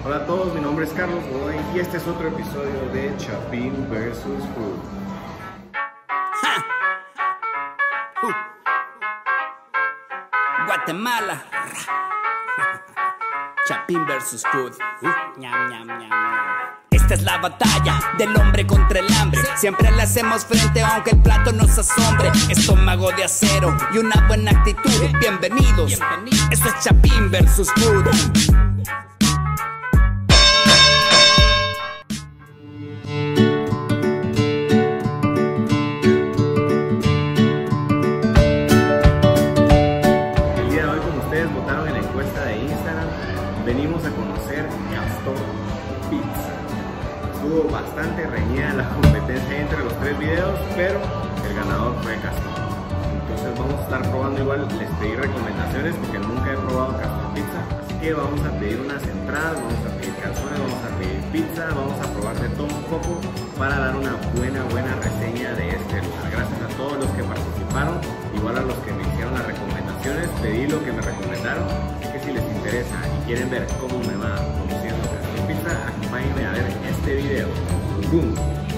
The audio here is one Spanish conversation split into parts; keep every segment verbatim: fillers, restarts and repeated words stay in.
Hola a todos, mi nombre es Carlos Godoy y este es otro episodio de Chapín versus. Food. Uh. Guatemala. Chapín versus. Food. Uh. Ñam, ñam, ñam, ñam. Esta es la batalla del hombre contra el hambre. Siempre le hacemos frente aunque el plato nos asombre. Estómago de acero y una buena actitud. Bienvenidos, esto es Chapín versus. Food. Venimos a conocer Castor Pizza. Estuvo bastante reñida la competencia entre los tres videos, pero el ganador fue Castor. Entonces vamos a estar probando igual, les pedí recomendaciones porque nunca he probado Castor Pizza. Así que vamos a pedir unas entradas, vamos a pedir calzones, vamos a pedir pizza, vamos a probar de todo un poco para dar una buena, buena reseña de este lugar. Gracias a todos los que participaron, igual a los que me hicieron las recomendaciones, pedí lo que me recomendaron. Si les interesa y quieren ver cómo me va conociendo Castor Pizza, acompáñenme a ver este video. ¡Bum!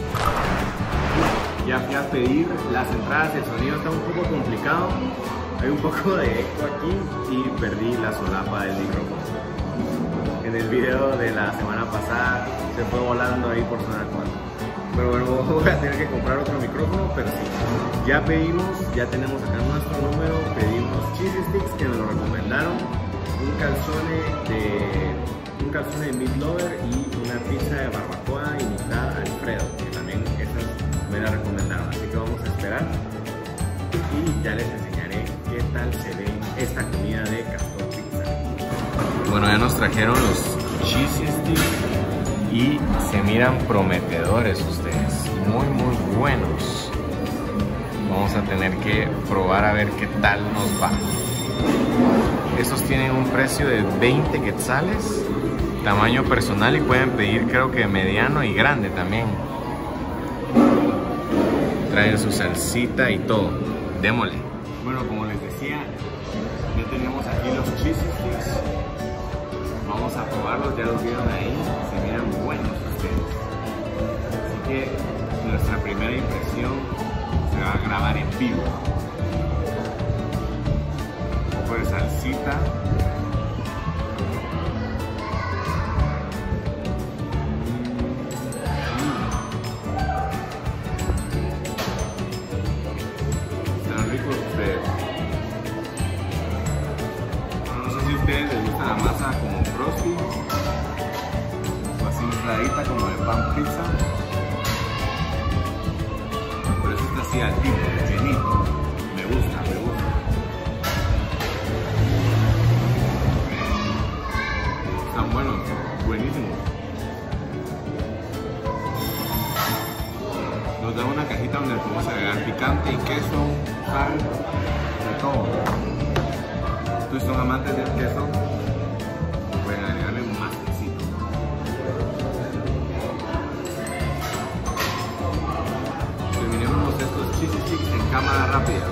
Ya fui a pedir las entradas, el sonido está un poco complicado, hay un poco de eco aquí y perdí la solapa del micrófono. En el video de la semana pasada se fue volando ahí por zona cuatro. Pero bueno, voy a tener que comprar otro micrófono, pero sí. Ya pedimos, ya tenemos acá nuestro número, pedimos cheese sticks que nos lo recomendaron. Un calzone de un calzone de meat lover y una pizza de barbacoa y mitad Alfredo, que también esas me la recomendaron, así que vamos a esperar y ya les enseñaré qué tal se ve esta comida de Castor Pizza. Bueno, ya nos trajeron los cheese sticks y se miran prometedores ustedes, muy muy buenos. Vamos a tener que probar a ver qué tal nos va. Estos tienen un precio de veinte quetzales, tamaño personal, y pueden pedir creo que mediano y grande también. Traen su salsita y todo. Démosle. Bueno, como les decía, ya tenemos aquí los cheese sticks. Vamos a probarlos, ya los vieron ahí, se miran buenos ustedes. Así que nuestra primera impresión se va a grabar en vivo. De salsita, están ricos ustedes. No sé si a ustedes les gusta la masa como frosty o así infladita como de pan pizza, pero eso está así al tipo, llenito. Me gusta, me gusta. Bueno, buenísimo. Nos da una cajita donde podemos agregar picante y queso, sal, de todo. Si son amantes del queso, pueden agregarle más quesito. Terminemos estos cheese sticks en cámara rápida.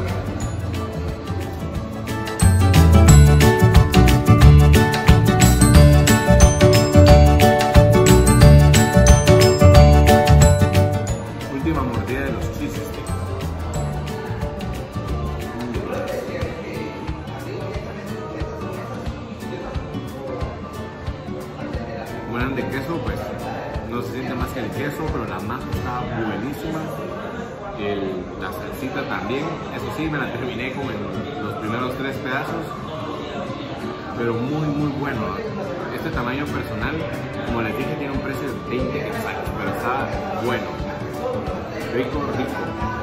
De queso, pues no se siente más que el queso, pero la masa está buenísima, el, la salsita también. Eso sí, me la terminé como en los primeros tres pedazos, pero muy muy bueno. Este tamaño personal, como les dije, tiene un precio de veinte quetzales, pero está bueno, rico, rico.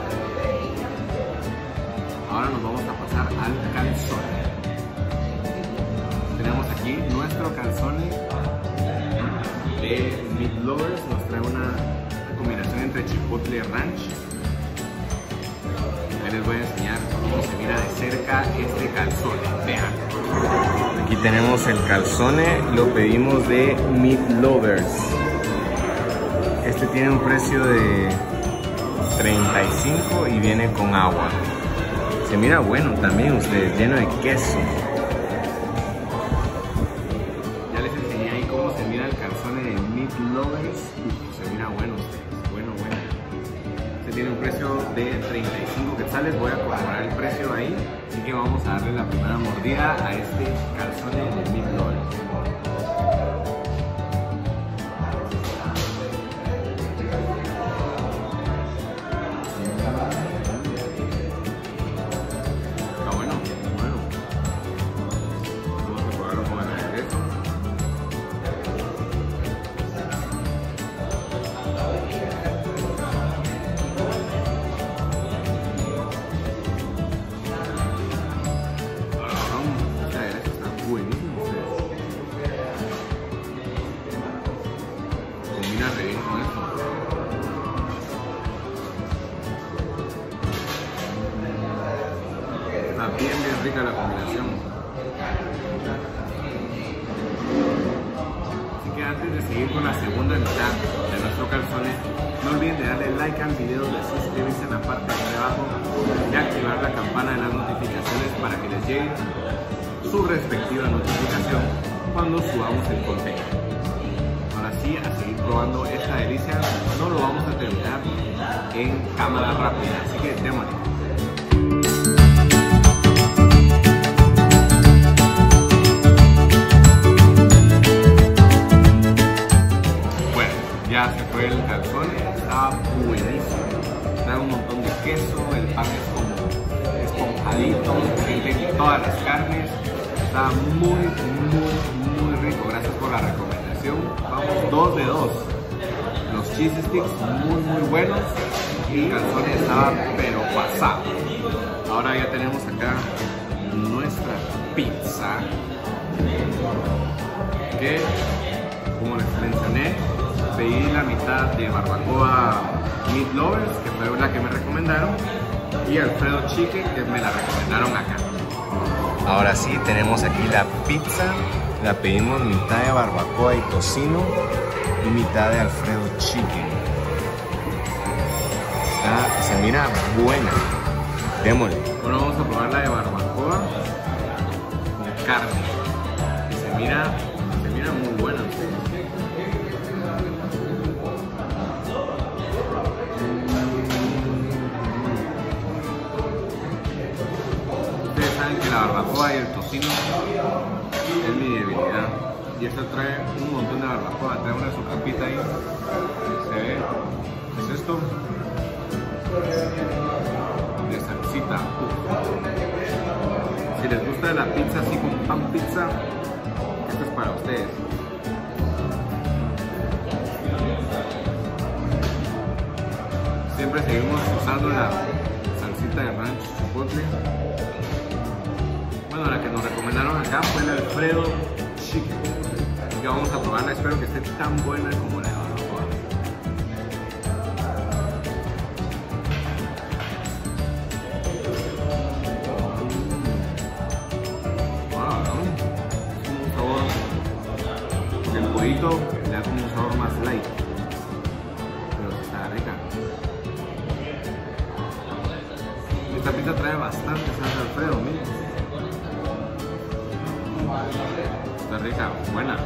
Ahora nos vamos a pasar al calzone. Tenemos aquí nuestro calzone de Meat Lovers, nos trae una combinación entre chipotle y ranch. Ahí les voy a enseñar cómo se mira de cerca este calzone. Vean. Aquí tenemos el calzone, lo pedimos de Meat Lovers. Este tiene un precio de treinta y cinco y viene con agua. Se mira bueno también ustedes, lleno de queso. Ya les enseñé ahí cómo se mira el calzone. precio de treinta y cinco quetzales. Voy a colaborar el precio ahí, así que vamos a darle la primera mordida a este calzone de Meat Lovers. Bien, bien rica la combinación. Así que antes de seguir con la segunda mitad de nuestro calzone, no olviden de darle like al video, de suscribirse en la parte de abajo y activar la campana de las notificaciones para que les llegue su respectiva notificación cuando subamos el contenido. Ahora sí, a seguir probando esta delicia. No lo vamos a terminar en cámara rápida, así que démosle. Ya se fue el calzone, estaba buenísimo. Trae un montón de queso, el pan es como esponjadito, sienten todas las carnes. Está muy, muy, muy rico. Gracias por la recomendación. Vamos dos de dos. Los cheese sticks muy, muy buenos y el calzone estaba pero pasado. Ahora ya tenemos acá nuestra pizza que, como les mencioné, pedí la mitad de barbacoa Meat Lovers, que fue la que me recomendaron, y Alfredo Chicken, que me la recomendaron acá. Ahora sí, tenemos aquí la pizza. La pedimos mitad de barbacoa y tocino y mitad de Alfredo Chicken. Está, se mira buena. Démosle. Ahora vamos a probar la de barbacoa con carne. Se mira, se mira muy buena. Que la barbacoa y el tocino es mi debilidad, y esta trae un montón de barbacoa, trae una su capita ahí, se ve, ¿qué es esto? De salsita. Uf. Si les gusta la pizza así con pan pizza, esto es para ustedes. Siempre seguimos usando la salsita de ranch chipotle. Bueno, la que nos recomendaron acá fue el Alfredo Chicken. Así que vamos a probarla, espero que esté tan buena como la de barbacoa. Wow, ¿no? Es como un sabor, porque el pollito le da como un sabor más light, pero está rica. Esta pizza trae bastante salsa Alfredo, miren. Está rica, buena.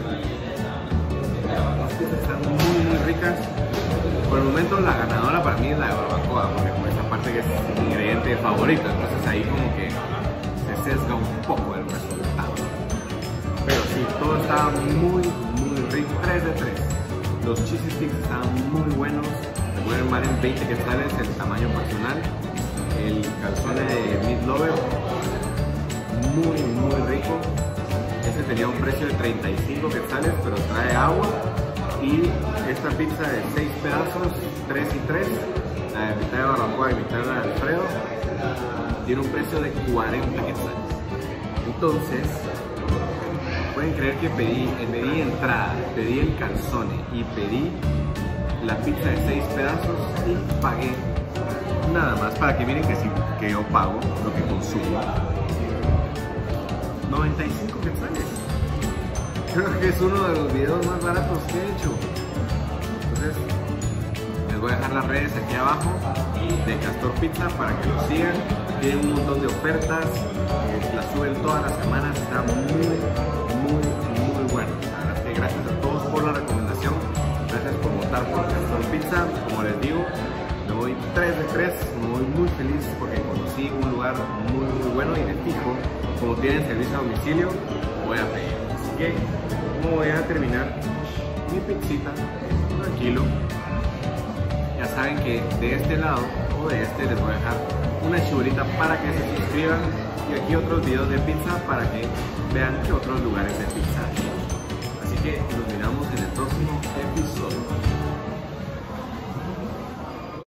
Las pizzas están muy, muy ricas. Por el momento la ganadora para mí es la de barbacoa, porque por esta parte que es mi ingrediente favorito, entonces ahí como que se sesga un poco el resultado. Pero sí, todo está muy, muy rico. tres de tres. Los cheese sticks están muy buenos. Se pueden dar en veinte quetzales el tamaño personal. El calzone de Meat Lover, muy, muy rico. Este tenía un precio de treinta y cinco quetzales, pero trae agua. Y esta pizza de seis pedazos, tres y tres, la de mitad de barbacoa y mitad de Alfredo, tiene un precio de cuarenta quetzales. Entonces, pueden creer que pedí, pedí entrada, pedí el calzone y pedí la pizza de seis pedazos y pagué nada más, para que miren que sí, que yo pago lo que consumo, noventa y cinco quetzales. Creo que es uno de los videos más baratos que he hecho. Entonces, les voy a dejar las redes aquí abajo de Castor Pizza para que lo sigan. Tienen un montón de ofertas, eh, las suben todas las semanas, está muy, muy, muy bueno. La verdad es que gracias a todos por la recomendación, gracias por votar por Castor Pizza. Como les digo, me voy Hoy tres de tres, muy muy feliz porque conocí un lugar muy muy bueno y de fijo, como tienen servicio a domicilio, voy a pedir. Así que, como voy a terminar mi pizzita, tranquilo, ya saben que de este lado o de este les voy a dejar una chibolita para que se suscriban y aquí otros videos de pizza para que vean que otros lugares de pizza hay. Así que nos miramos en el próximo episodio.